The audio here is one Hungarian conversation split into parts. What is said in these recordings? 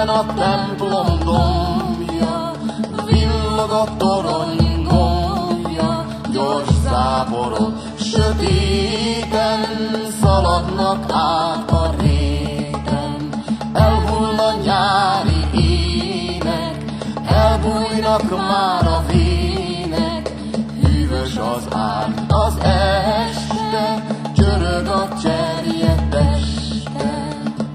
Éppen a templom dombja, villog a torony gombja, gyors záporok sötéten szaladnak át a réten. Elhull a nyári ének, elbújnak már a vének, hűvös az ár az este, csörög a cserje teste.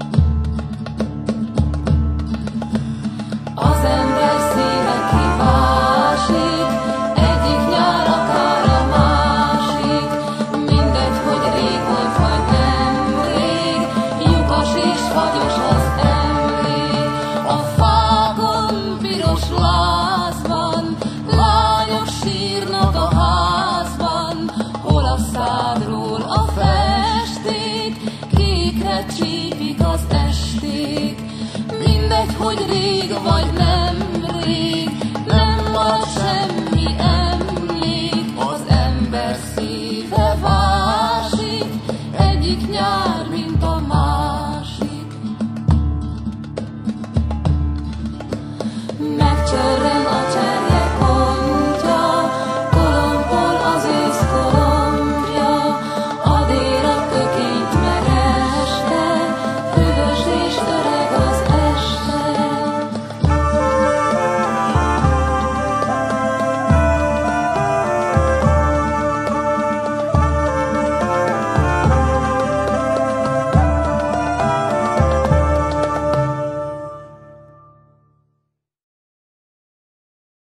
Az ember szíve kivásik, egyik nyár akár a másik, mindegy, hogy rég volt vagy nem rég, lyukas és fagyos az emlék. A fákon piros láz van, lányok sírnak a házban, hol a szádról a festék, kékre csípik az esték. Mindegy, hogy rég vagy nem rég, nem marad semmi emlék. Az ember szíve vásik, egyik nyár, mint a